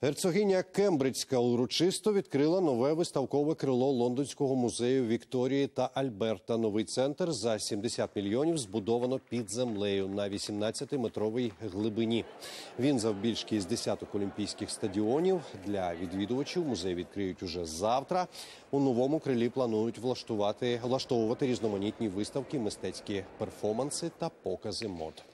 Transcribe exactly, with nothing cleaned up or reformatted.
Герцогиня Кембриджська урочисто відкрила нове виставкове крило Лондонського музею Вікторії та Альберта. Новий центр за сімдесят мільйонів збудовано під землею на вісімнадцятиметровій глибині. Він завбільшки з десяток олімпійських стадіонів. Для відвідувачів музей відкриють уже завтра. У новому крилі планують влаштувати, влаштовувати різноманітні виставки, мистецькі перформанси та покази мод.